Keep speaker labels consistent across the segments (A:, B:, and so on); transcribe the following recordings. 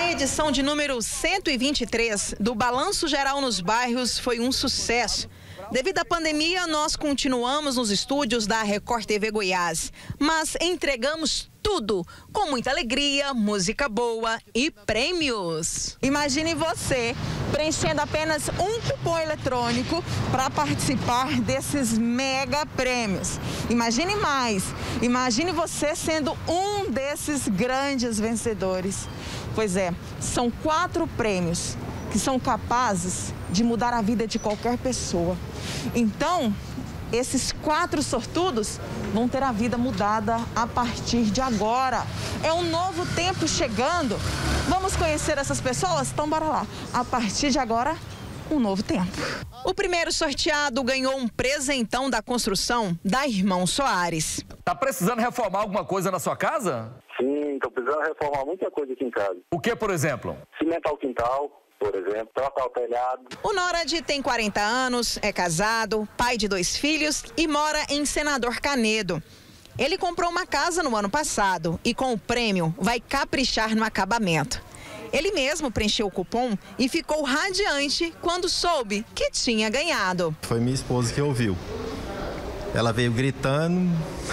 A: A edição de número 123 do Balanço Geral nos Bairros foi um sucesso. Devido à pandemia, nós continuamos nos estúdios da Record TV Goiás, mas entregamos tudo com muita alegria, música boa e prêmios. Imagine você preenchendo apenas um cupom eletrônico para participar desses mega prêmios. Imagine mais, imagine você sendo um desses grandes vencedores. Pois é, são 4 prêmios que são capazes de mudar a vida de qualquer pessoa. Então, esses 4 sortudos vão ter a vida mudada a partir de agora. É um novo tempo chegando. Vamos conhecer essas pessoas? Então, bora lá. A partir de agora, um novo tempo. O primeiro sorteado ganhou um presentão da construção da Irmão Soares.
B: Tá precisando reformar alguma coisa na sua casa?
C: Sim, tô precisando reformar muita coisa aqui em casa.
B: O que, por exemplo?
C: Cimentar o quintal, por exemplo, trocar o telhado.
A: O Norad tem 40 anos, é casado, pai de 2 filhos e mora em Senador Canedo. Ele comprou uma casa no ano passado e com o prêmio vai caprichar no acabamento. Ele mesmo preencheu o cupom e ficou radiante quando soube que tinha ganhado.
D: Foi minha esposa que ouviu. Ela veio gritando,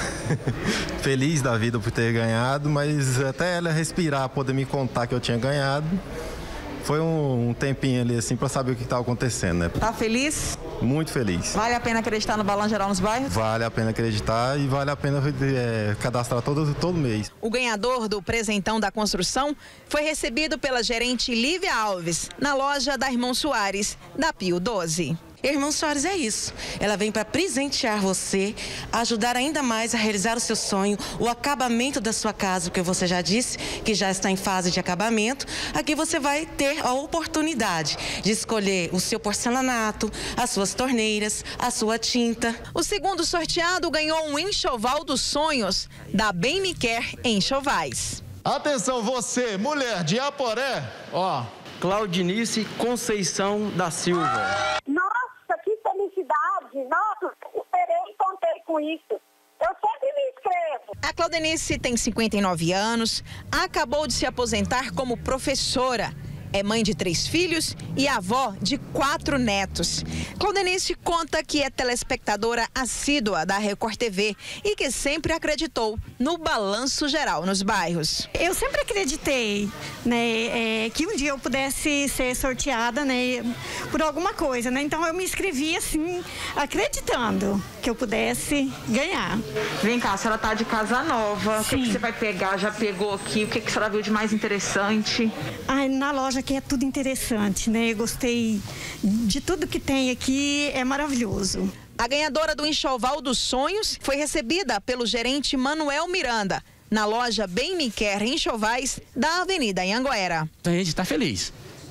D: feliz da vida por ter ganhado, mas até ela respirar, poder me contar que eu tinha ganhado, foi um tempinho ali assim para saber o que estava acontecendo, né?
A: Tá feliz?
D: Muito feliz.
A: Vale a pena acreditar no Balanço Geral nos Bairros?
D: Vale a pena acreditar e vale a pena cadastrar todo mês.
A: O ganhador do presentão da construção foi recebido pela gerente Lívia Alves, na loja da Irmão Soares, da Pio 12.
E: Irmão Soares é isso. Ela vem para presentear você, ajudar ainda mais a realizar o seu sonho, o acabamento da sua casa, porque você já disse que já está em fase de acabamento. Aqui você vai ter a oportunidade de escolher o seu porcelanato, as suas torneiras, a sua tinta.
A: O segundo sorteado ganhou um enxoval dos sonhos da Bem Me Quer Enxovais.
F: Atenção, você, mulher de Aporé, ó, Claudinice Conceição da Silva.
G: Nossa, que felicidade! Nossa, esperei e contei com isso. Eu sempre me inscrevo.
A: A Claudenice tem 59 anos, acabou de se aposentar como professora. É mãe de 3 filhos e avó de 4 netos. Claudenice conta que é telespectadora assídua da Record TV e que sempre acreditou no Balanço Geral nos Bairros.
H: Eu sempre acreditei, né, que um dia eu pudesse ser sorteada, né, por alguma coisa, né? Então eu me inscrevi assim, acreditando que eu pudesse ganhar.
A: Vem cá, a senhora tá de casa nova.
H: Sim.
A: O que você vai pegar? Já pegou aqui? O que a senhora viu de mais interessante?
H: Ai, na loja aqui é tudo interessante, né? Eu gostei de tudo que tem aqui, é maravilhoso.
A: A ganhadora do Enxoval dos Sonhos foi recebida pelo gerente Manuel Miranda, na loja Bem Me Quer Enxovais, da Avenida Anhanguera.
I: A gente está feliz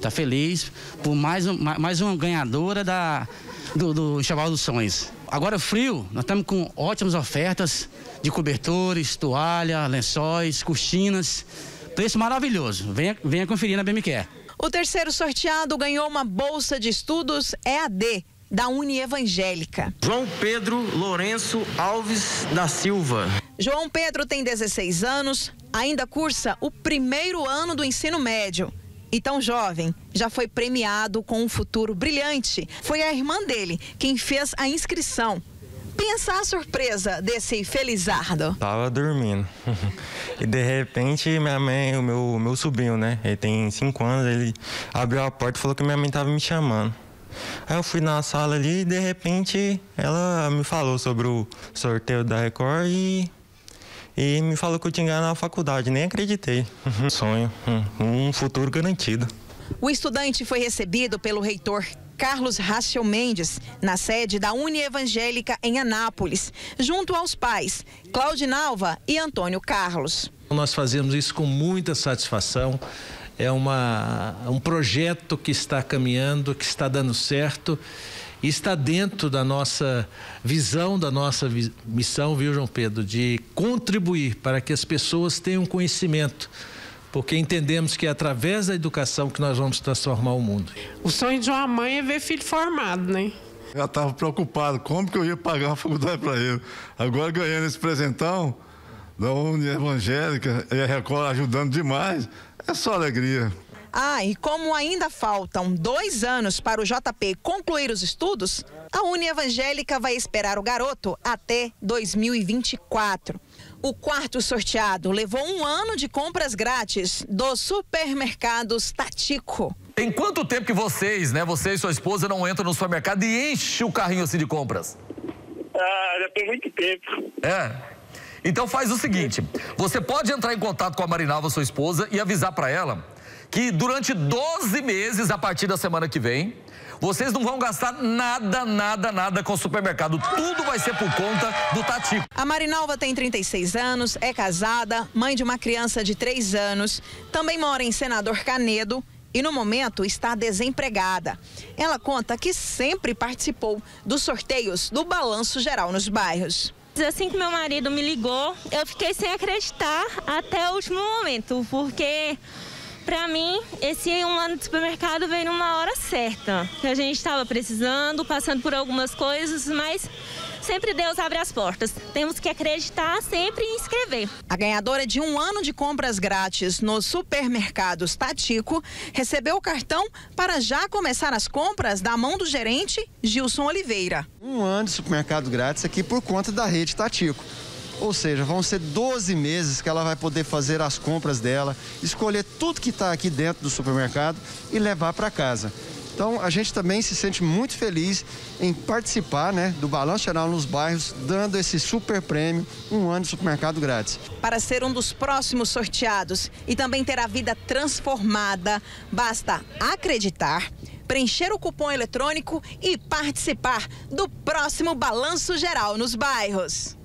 I: por mais uma ganhadora do Enxoval dos Sonhos. Agora frio, nós estamos com ótimas ofertas de cobertores, toalha, lençóis, cortinas, preço maravilhoso. Venha conferir na Bem Me Quer.
A: O terceiro sorteado ganhou uma bolsa de estudos EAD da Unievangélica.
F: João Pedro Lourenço Alves da Silva.
A: João Pedro tem 16 anos, ainda cursa o 1º ano do ensino médio. E tão jovem, já foi premiado com um futuro brilhante. Foi a irmã dele quem fez a inscrição. Pensa a surpresa desse felizardo.
J: Tava dormindo e de repente minha mãe, o meu sobrinho, né? Ele tem 5 anos, ele abriu a porta e falou que minha mãe tava me chamando. Aí eu fui na sala ali e de repente ela me falou sobre o sorteio da Record e me falou que eu tinha ganhado na faculdade, nem acreditei. Sonho, um futuro garantido.
A: O estudante foi recebido pelo reitor Carlos Rachel Mendes, na sede da Unievangélica em Anápolis, junto aos pais Claudinalva e Antônio Carlos.
K: Nós fazemos isso com muita satisfação. É um projeto que está caminhando, que está dando certo e está dentro da nossa visão, da nossa missão, viu, João Pedro, de contribuir para que as pessoas tenham conhecimento, porque entendemos que é através da educação que nós vamos transformar o mundo.
L: O sonho de uma mãe é ver filho formado, né?
M: Eu estava preocupado, como que eu ia pagar a faculdade para ele? Agora ganhando esse presentão da Unievangélica e a Record ajudando demais, é só alegria.
A: E como ainda faltam 2 anos para o JP concluir os estudos, a Unievangélica vai esperar o garoto até 2024. O quarto sorteado levou 1 ano de compras grátis dos supermercados Tatico.
B: Tem quanto tempo que você e sua esposa não entram no supermercado e enchem o carrinho assim de compras?
C: Já tem muito tempo.
B: Então faz o seguinte, você pode entrar em contato com a Marinalva, sua esposa, e avisar para ela que durante 12 meses, a partir da semana que vem, vocês não vão gastar nada com o supermercado. Tudo vai ser por conta do Tatico.
A: A Marinalva tem 36 anos, é casada, mãe de uma criança de 3 anos, também mora em Senador Canedo e no momento está desempregada. Ela conta que sempre participou dos sorteios do Balanço Geral nos Bairros.
N: Assim que meu marido me ligou, eu fiquei sem acreditar até o último momento, porque para mim esse 1 ano de supermercado veio numa hora certa, que a gente estava precisando, passando por algumas coisas, mas sempre Deus abre as portas. Temos que acreditar sempre e inscrever.
A: A ganhadora de 1 ano de compras grátis nos supermercados Tatico recebeu o cartão para já começar as compras da mão do gerente Gilson Oliveira.
O: 1 ano de supermercado grátis aqui por conta da rede Tatico. Ou seja, vão ser 12 meses que ela vai poder fazer as compras dela, escolher tudo que está aqui dentro do supermercado e levar para casa. Então, a gente também se sente muito feliz em participar, do Balanço Geral nos Bairros, dando esse super prêmio, 1 ano de supermercado grátis.
A: Para ser um dos próximos sorteados e também ter a vida transformada, basta acreditar, preencher o cupom eletrônico e participar do próximo Balanço Geral nos Bairros.